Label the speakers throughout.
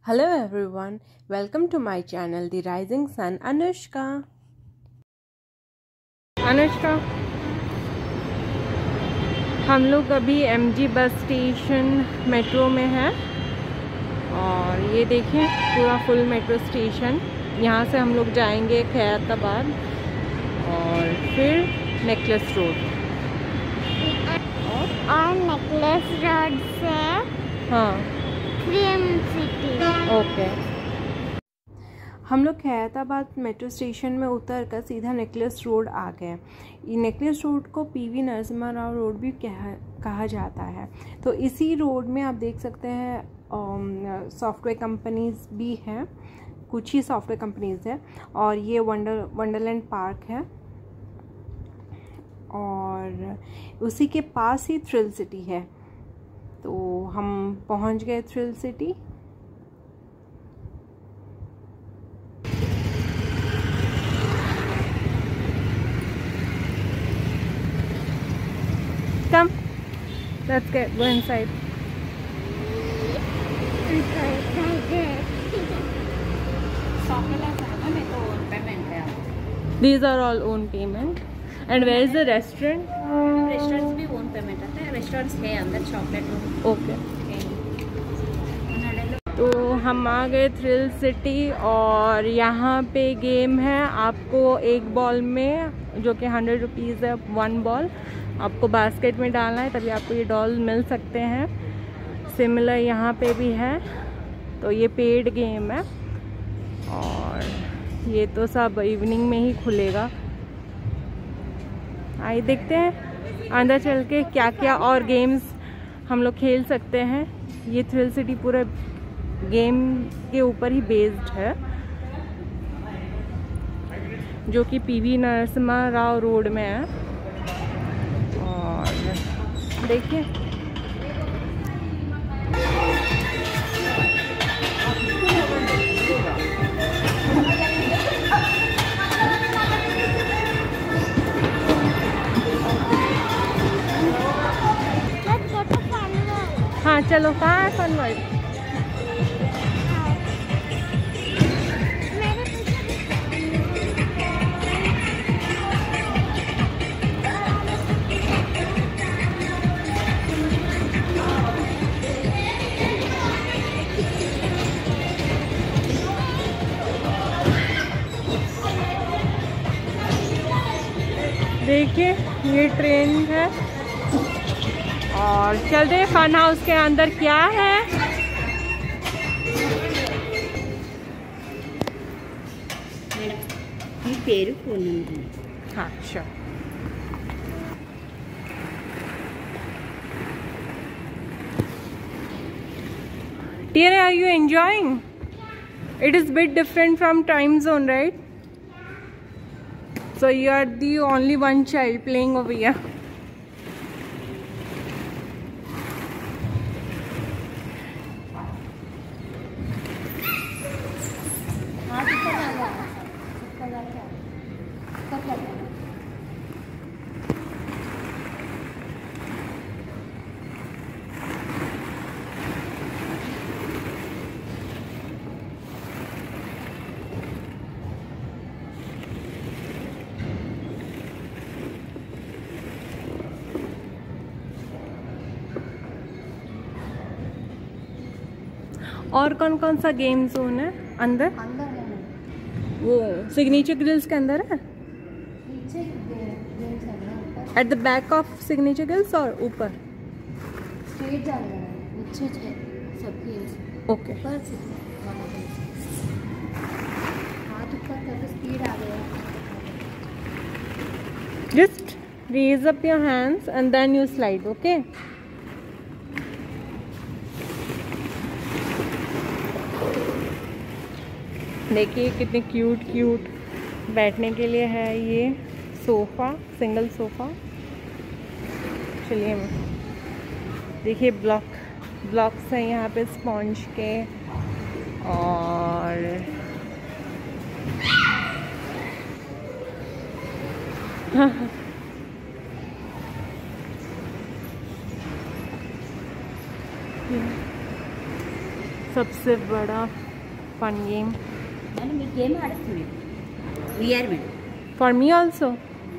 Speaker 1: Hello everyone, welcome to my channel The Rising Sun Anushka. हम लोग अभी MG बस स्टेशन मेट्रो में हैं और ये देखें पूरा फुल मेट्रो स्टेशन। यहाँ से हम लोग जाएंगे खैरताबाद और फिर नेकलेस रोड
Speaker 2: और नेकलेस रोड से
Speaker 1: हाँ
Speaker 2: क्रीम सिटी।
Speaker 1: ओके। हम लोग खैरताबाद मेट्रो स्टेशन में उतर कर सीधा नेकलेस रोड आ गए। ये नेकलेस रोड को PV नरसिम्हा राव रोड भी कहा जाता है। तो इसी रोड में आप देख सकते हैं सॉफ्टवेयर कंपनीज भी हैं, कुछ ही सॉफ्टवेयर कंपनीज है और ये वंडरलैंड पार्क है और उसी के पास ही थ्रिल सिटी है। तो हम पहुंच गए thrill city. Come, let's go inside. These are all own payment. And where is the restaurant?
Speaker 3: Restaurants भी ओन पेमेंट आता है। रेस्टोरेंट्स है अंदर चॉकलेट रूम।
Speaker 1: ओके। तो हम आ गए थ्रिल सिटी और यहाँ पे गेम है। आपको एक बॉल में जो कि 100 रुपीज़ है, 1 बॉल आपको बास्केट में डालना है, तभी आपको ये डॉल मिल सकते हैं। सिमिलर यहाँ पे भी है। तो ये पेड गेम है और ये तो सब इवनिंग में ही खुलेगा। आइए देखते हैं अंदर चल के क्या क्या और गेम्स हम लोग खेल सकते हैं। ये थ्रिल सिटी पूरा गेम के ऊपर ही बेस्ड है, जो कि PV नरसिम्हा राव रोड में है। और देखिए हाँ चलो। कहाँ है फन वर्ल्ड? देखिए ये ट्रेन है और चलते हैं फन हाउस के अंदर क्या है। हाँ sure. Dear, are you enjoying? It is a bit different from time zone, right? So you are the only one child playing over here. और कौन कौन सा गेम जोन है अंदर? वो सिग्नेचर ग्रिल्स के अंदर है। At the back of signature grills और ऊपर
Speaker 3: स्ट्रेट जा रहा है नीचे है सबकी।
Speaker 1: ओके।
Speaker 3: हाथ ऊपर कर स्पीड आ गया।
Speaker 1: Just raise up your hands and then you slide. Okay. देखिए कितने क्यूट बैठने के लिए है ये सोफ़ा, सिंगल सोफ़ा। चलिए देखिए ब्लॉक्स हैं यहाँ पे स्पॉन्ज के और सबसे बड़ा fun game for me also.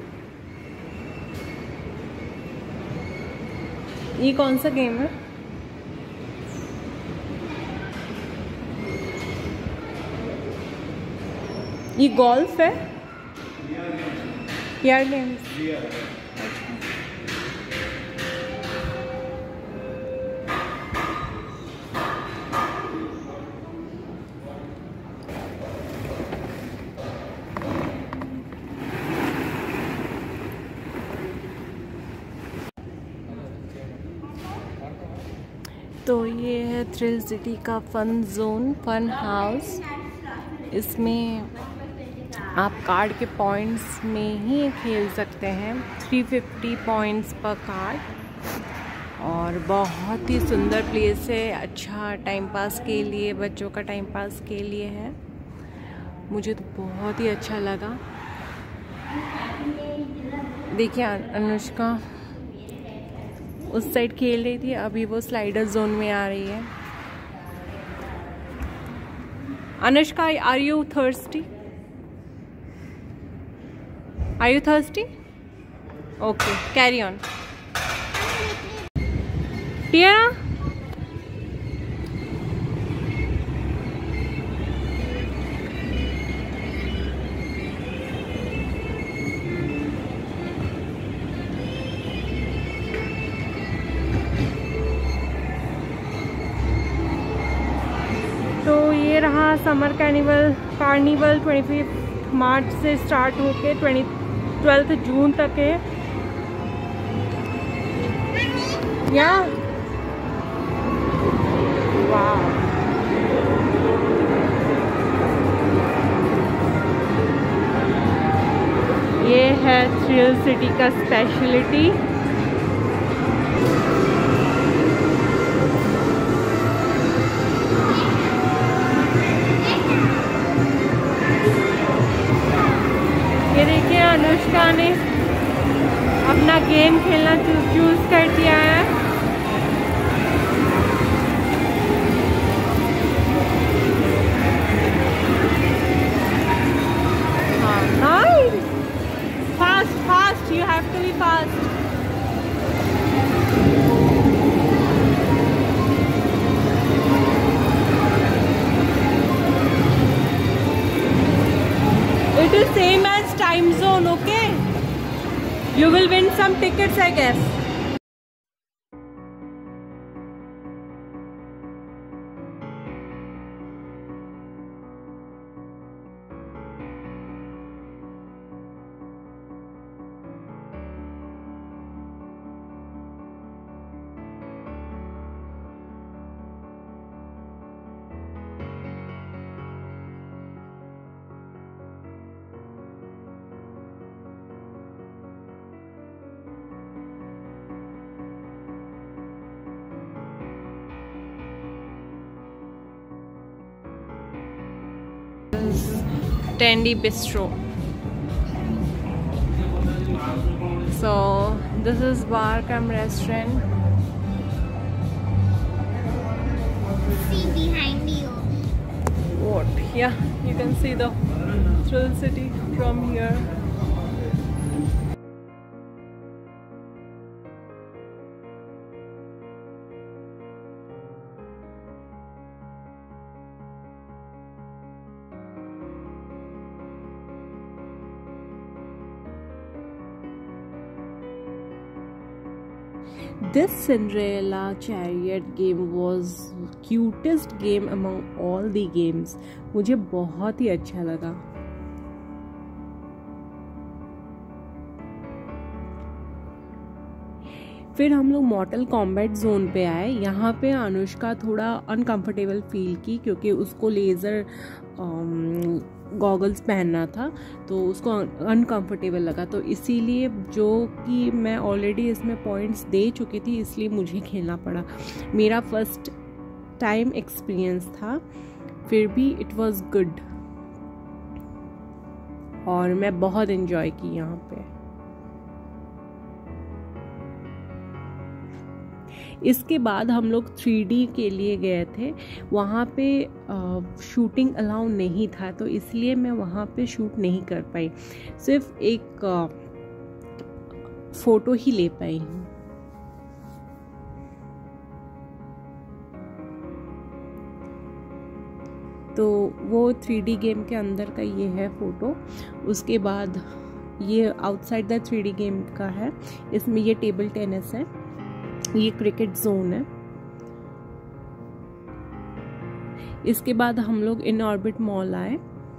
Speaker 1: ये कौन सा गेम है? ये गोल्फ है? यार गेम तो ये है थ्रिल सिटी का फन जोन, फन हाउस। इसमें आप कार्ड के पॉइंट्स में ही खेल सकते हैं, 350 पॉइंट्स पर कार्ड। और बहुत ही सुंदर प्लेस है, अच्छा टाइम पास के लिए, बच्चों का टाइम पास के लिए है। मुझे तो बहुत ही अच्छा लगा। देखिए अनुष्का उस साइड खेल रही थी, अभी वो स्लाइडर जोन में आ रही है। Anushka, are you thirsty? Are you thirsty? Okay, carry on. Tiara? तो ये रहा समर कार्निवल 25 मार्च से स्टार्ट होके 12 जून तक है। या वाह, ये है थ्रिल सिटी का स्पेशलिटी। ये देखिए अनुष्का ने अपना गेम खेलना चूज कर दिया है। हाँ, nice, fast, you have to be fast. It is same as time zone, okay? You will win some tickets, I guess. Tandy Bistro. So this is bar cum restaurant.
Speaker 2: See behind you.
Speaker 1: What? Yeah, you can see the Thrill City from here. This Cinderella chariot game was cutest game among all the games. मुझे बहुत ही अच्छा लगा। फिर हम लोग मॉर्टल combat zone पे आए। यहाँ पे अनुष्का थोड़ा अनकंफर्टेबल फील की क्योंकि उसको लेज़र गॉगल्स पहनना था, तो उसको अनकंफर्टेबल लगा। तो इसीलिए, जो कि मैं ऑलरेडी इसमें पॉइंट्स दे चुकी थी, इसलिए मुझे खेलना पड़ा। मेरा फर्स्ट टाइम एक्सपीरियंस था, फिर भी इट वाज गुड और मैं बहुत एंजॉय की यहाँ पे। इसके बाद हम लोग 3D के लिए गए थे। वहाँ पे शूटिंग अलाउ नहीं था, तो इसलिए मैं वहाँ पे शूट नहीं कर पाई, सिर्फ एक फ़ोटो ही ले पाई हूँ। तो वो 3D गेम के अंदर का ये है फ़ोटो। उसके बाद ये आउटसाइड द 3D गेम का है। इसमें ये टेबल टेनिस है, ये क्रिकेट जोन है। इसके बाद हम लोग इन ऑर्बिट मॉल आए,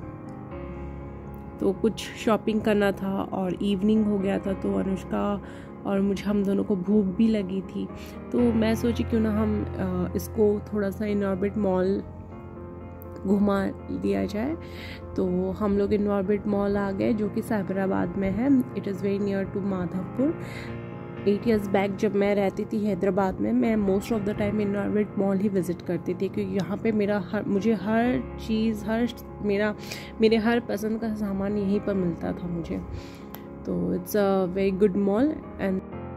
Speaker 1: तो कुछ शॉपिंग करना था और इवनिंग हो गया था, तो अनुष्का और मुझे, हम दोनों को भूख भी लगी थी। तो मैं सोची क्यों ना हम इसको थोड़ा सा इन ऑर्बिट मॉल घुमा दिया जाए। तो हम लोग इन ऑर्बिट मॉल आ गए, जो कि साइबराबाद में है। It is very near to Madhavpur. 8 years back जब मैं रहती थी हैदराबाद में, मैं most of the time in orbit mall ही विज़िट करती थी, क्योंकि यहाँ पे मुझे हर चीज़, मेरे हर पसंद का सामान यहीं पर मिलता था मुझे। तो it's a very good mall. And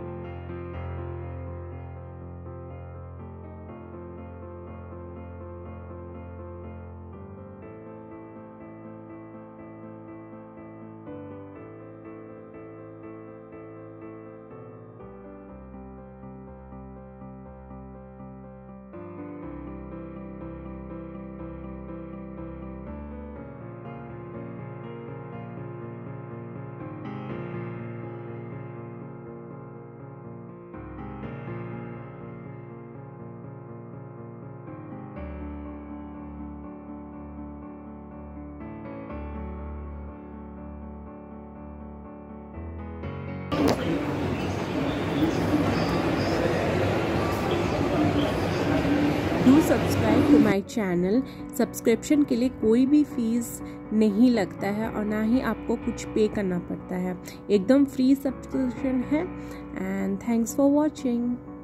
Speaker 1: do subscribe to my channel. Subscription के लिए कोई भी फीस नहीं लगता है और ना ही आपको कुछ पे करना पड़ता है, एकदम फ्री सब्सक्रिप्शन है। And thanks for watching.